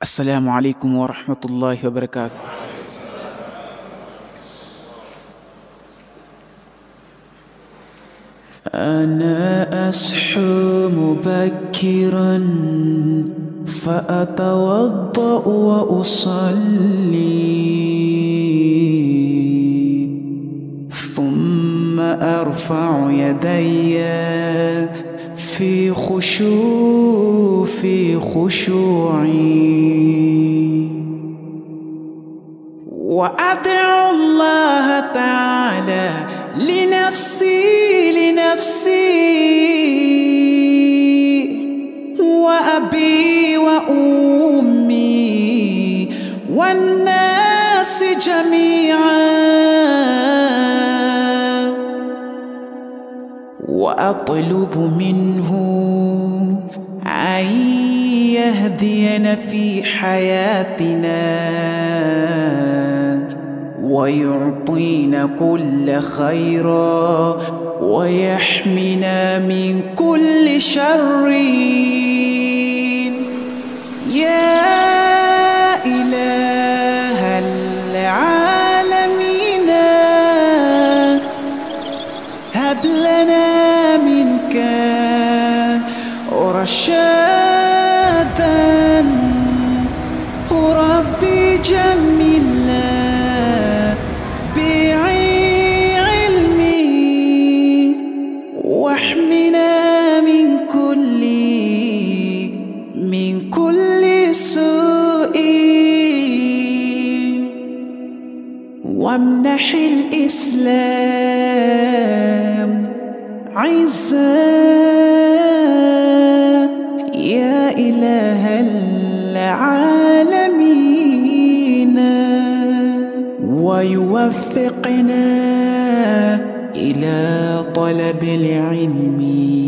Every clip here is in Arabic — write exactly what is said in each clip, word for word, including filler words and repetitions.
السلام عليكم ورحمة الله وبركاته. أنا أصحو مبكرا فأتوضأ وأصلي، ثم أرفع يدي في خشوع في خشوعي، وأدعو الله تعالى لنفسي لنفسي وأبي وأمي والناس جميعا، وأطلب منه أن يهدينا في حياتنا ويعطينا كل خير ويحمينا من كل شر. يا إله العالمين هب لنا منك رشادا، ربي جملنا بعلمي واحمنا من كل من كل سوء، وامنح الإسلام عزا يا إله العالمين، ويوفقنا إلى طلب العلم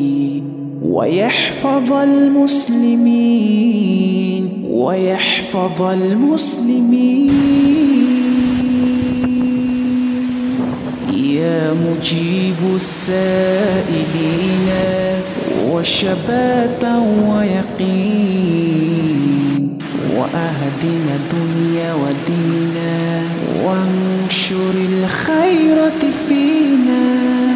ويحفظ المسلمين ويحفظ المسلمين. يا مجيب السائلين وشباتا ويقين، وأهدنا دنيا ودينا وانشر الخيرة فينا،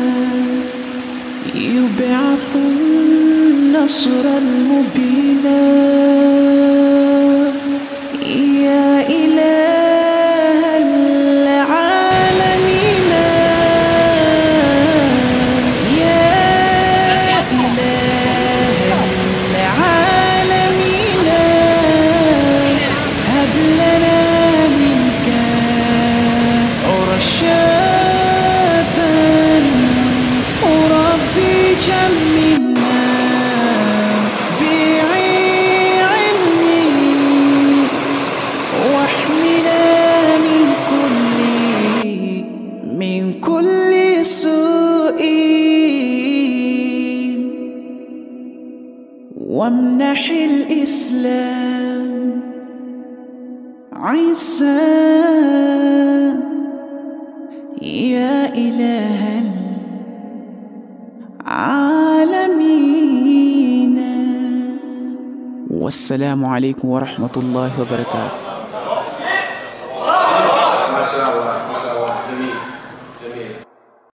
يبعث النصر المبينا. يا إله العالمين يا إله العالمين هب لنا منك رشادا، ربي جملنا بعلمي واحمنا من كل من كل سوء، وامنح الإسلام عزا يا إله العالمين. والسلام عليكم ورحمة الله وبركاته.